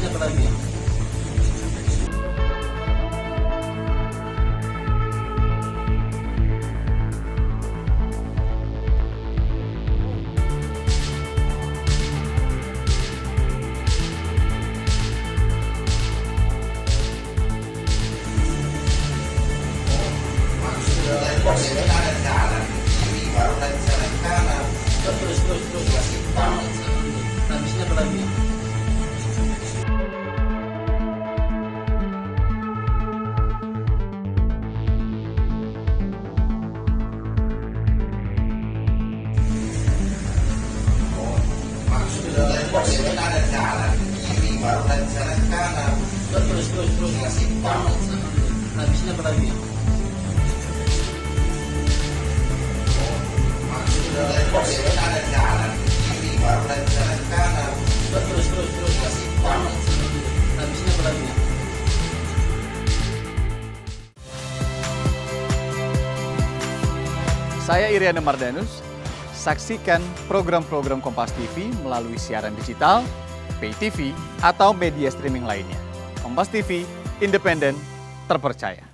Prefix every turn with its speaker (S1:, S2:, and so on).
S1: Habisnya apa lagi? Terus. Habisnya apa lagi? Terus. Habisnya apa lagi? Terus. Habisnya apa lagi?
S2: Saya Iriana Mardanus. Saksikan program-program Kompas TV melalui siaran digital, pay TV, atau media streaming lainnya. Kompas TV, independen, terpercaya.